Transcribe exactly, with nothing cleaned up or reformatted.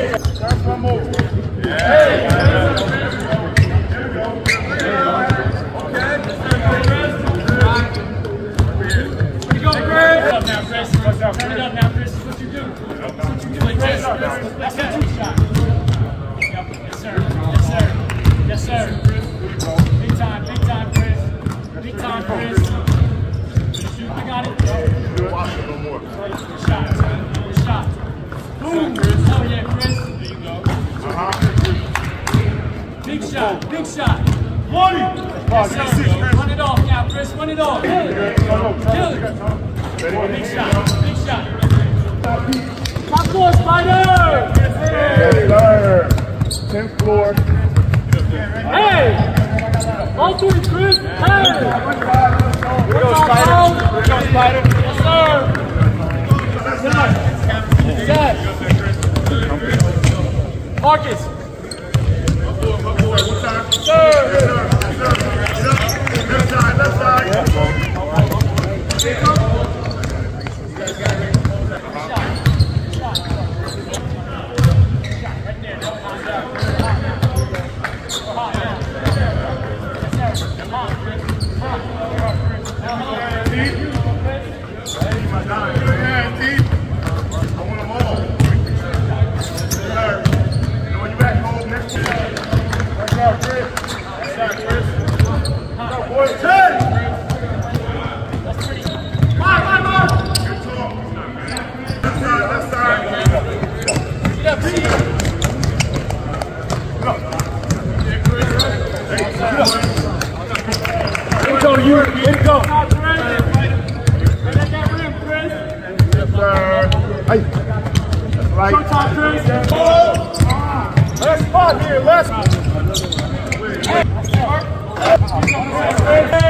Turn it up now, Kris. That's what you do. That's what you do. That's a two shot. Yes, sir. Yes, sir. Yes, sir. Big time, big time, Kris. Big time, Kris. I got it. Good shot. Good shot. Boom. Oh, yeah, Kris. There you go. Uh-huh. Big shot. Big shot. Money. Yes, sir. Run it off now, Kris. Run it off. Kill it. Kill it. Big shot. Big shot. Top floor, Spider! Yes, sir. tenth floor. Hey! All to it, Kris. Hey! Here goes Spider. Here goes Spider. Yes, sir. Set. Set. Marcus. Sir. Left side, left side. Go, you, here you go. Let that rim, Kris. Yes, sir. Hey. That's right. Go top, Kris. Last spot here, last. Hey.